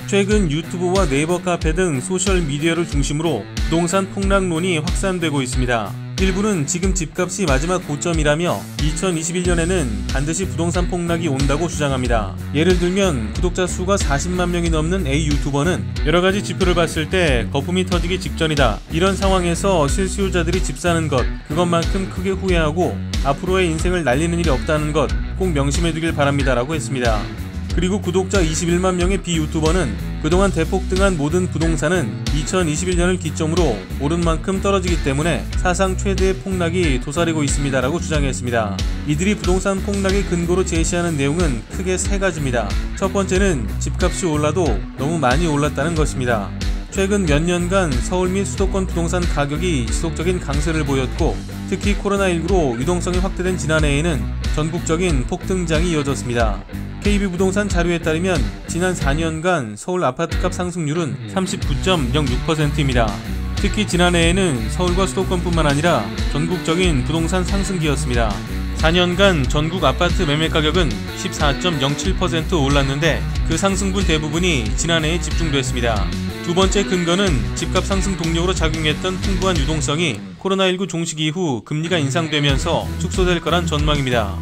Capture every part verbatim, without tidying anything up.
최근 유튜브와 네이버 카페 등 소셜미디어를 중심으로 부동산 폭락론이 확산되고 있습니다. 일부는 지금 집값이 마지막 고점이라며 이천이십일 년에는 반드시 부동산 폭락이 온다고 주장합니다. 예를 들면 구독자 수가 사십만 명이 넘는 A 유튜버는 여러가지 지표를 봤을 때 거품이 터지기 직전이다. 이런 상황에서 실수요자들이 집 사는 것, 그것만큼 크게 후회하고 앞으로의 인생을 날리는 일이 없다는 것 꼭 명심해두길 바랍니다 라고 했습니다. 그리고 구독자 이십일만 명의 B 유튜버는 그동안 대폭등한 모든 부동산은 이천이십일 년을 기점으로 오른 만큼 떨어지기 때문에 사상 최대의 폭락이 도사리고 있습니다 라고 주장했습니다. 이들이 부동산 폭락의 근거로 제시하는 내용은 크게 세 가지입니다. 첫 번째는 집값이 올라도 너무 많이 올랐다는 것입니다. 최근 몇 년간 서울 및 수도권 부동산 가격이 지속적인 강세를 보였고 특히 코로나십구로 유동성이 확대된 지난해에는 전국적인 폭등장이 이어졌습니다. 케이비 부동산 자료에 따르면 지난 사 년간 서울 아파트값 상승률은 삼십구 점 영육 퍼센트입니다. 특히 지난해에는 서울과 수도권뿐만 아니라 전국적인 부동산 상승기였습니다. 사 년간 전국 아파트 매매 가격은 십사 점 영칠 퍼센트 올랐는데 그 상승분 대부분이 지난해에 집중됐습니다. 두 번째 근거는 집값 상승 동력으로 작용했던 풍부한 유동성이 코로나십구 종식 이후 금리가 인상되면서 축소될 거란 전망입니다.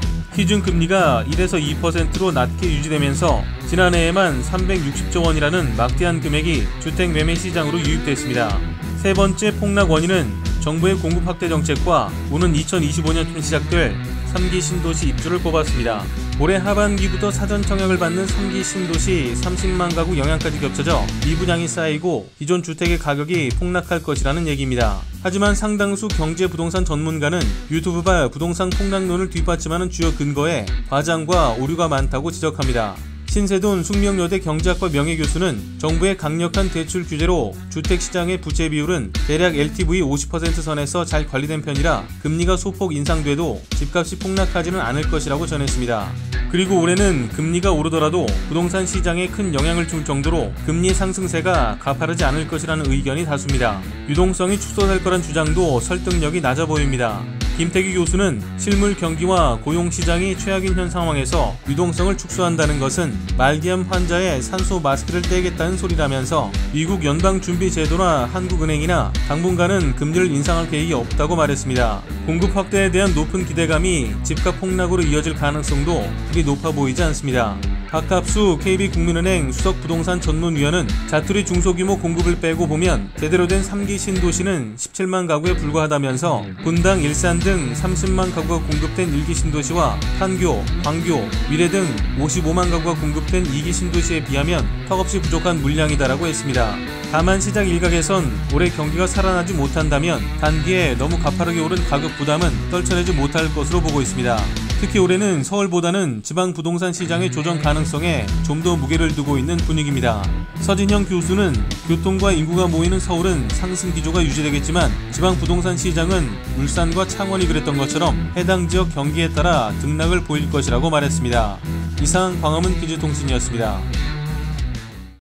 기준금리가 일에서 이 퍼센트로 낮게 유지되면서 지난해에만 삼백육십조 원이라는 막대한 금액이 주택 매매 시장으로 유입됐습니다. 세 번째 폭락 원인은 정부의 공급 확대 정책과 오는 이천이십오 년쯤 시작될 삼 기 신도시 입주를 꼽았습니다. 올해 하반기부터 사전 청약을 받는 삼 기 신도시 삼십만 가구 영향까지 겹쳐져 미분양이 쌓이고 기존 주택의 가격이 폭락할 것이라는 얘기입니다. 하지만 상당수 경제부동산 전문가는 유튜브가 부동산 폭락론을 뒷받침하는 주요 근거에 과장과 오류가 많다고 지적합니다. 신세돈 숙명여대 경제학과 명예교수는 정부의 강력한 대출 규제로 주택시장의 부채 비율은 대략 엘티브이 오십 퍼센트 선에서 잘 관리된 편이라 금리가 소폭 인상돼도 집값이 폭락하지는 않을 것이라고 전했습니다. 그리고 올해는 금리가 오르더라도 부동산 시장에 큰 영향을 줄 정도로 금리 상승세가 가파르지 않을 것이라는 의견이 다수입니다. 유동성이 축소될 거란 주장도 설득력이 낮아 보입니다. 김태규 교수는 실물 경기와 고용시장이 최악인 현 상황에서 유동성을 축소한다는 것은 말기암 환자의 산소 마스크를 떼겠다는 소리라면서 미국 연방준비제도나 한국은행이나 당분간은 금리를 인상할 계획이 없다고 말했습니다. 공급 확대에 대한 높은 기대감이 집값 폭락으로 이어질 가능성도 그리 높아 보이지 않습니다. 박갑수 케이비 국민은행 수석부동산 전문위원은 자투리 중소규모 공급을 빼고 보면 제대로 된 삼 기 신도시는 십칠만 가구에 불과하다면서 분당, 일산 등 삼십만 가구가 공급된 일 기 신도시와 판교, 광교, 미래 등 오십오만 가구가 공급된 이 기 신도시에 비하면 턱없이 부족한 물량이다라고 했습니다. 다만 시장 일각에선 올해 경기가 살아나지 못한다면 단기에 너무 가파르게 오른 가격 부담은 떨쳐내지 못할 것으로 보고 있습니다. 특히 올해는 서울보다는 지방 부동산 시장의 조정 가능성에 좀 더 무게를 두고 있는 분위기입니다. 서진형 교수는 교통과 인구가 모이는 서울은 상승 기조가 유지되겠지만 지방 부동산 시장은 울산과 창원이 그랬던 것처럼 해당 지역 경기에 따라 등락을 보일 것이라고 말했습니다. 이상 광화문 기주통신이었습니다.